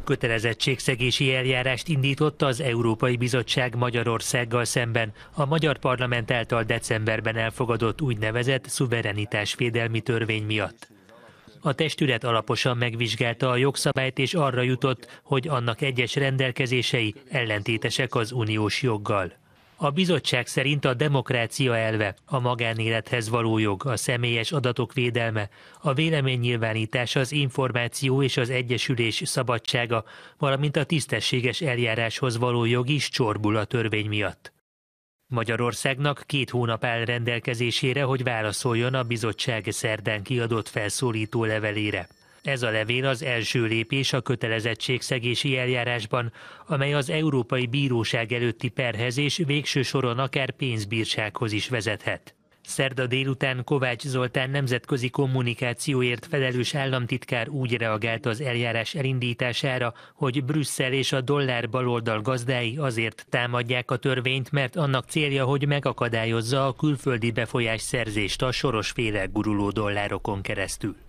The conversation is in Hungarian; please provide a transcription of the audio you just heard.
Kötelezettségszegési eljárást indított az Európai Bizottság Magyarországgal szemben a Magyar Parlament által decemberben elfogadott úgynevezett szuverenitásvédelmi törvény miatt. A testület alaposan megvizsgálta a jogszabályt és arra jutott, hogy annak egyes rendelkezései ellentétesek az uniós joggal. A bizottság szerint a demokrácia elve, a magánélethez való jog, a személyes adatok védelme, a véleménynyilvánítás, az információ és az egyesülés szabadsága, valamint a tisztességes eljáráshoz való jog is csorbul a törvény miatt. Magyarországnak 2 hónap áll rendelkezésére, hogy válaszoljon a bizottság szerdán kiadott felszólító levelére. Ez a levél az első lépés a kötelezettségszegési eljárásban, amely az Európai Bíróság előtti perhez és végső soron akár pénzbírsághoz is vezethet. Szerda délután Kovács Zoltán nemzetközi kommunikációért felelős államtitkár úgy reagált az eljárás elindítására, hogy Brüsszel és a dollár baloldal gazdái azért támadják a törvényt, mert annak célja, hogy megakadályozza a külföldi befolyásszerzést a Soros-féle guruló dollárokon keresztül.